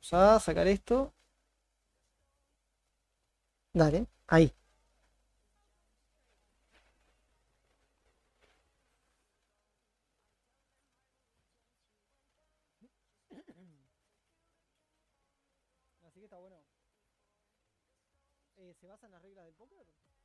Vamos a sacar esto. Dale, ahí. Así que está bueno. ¿Se basa en las reglas del póker?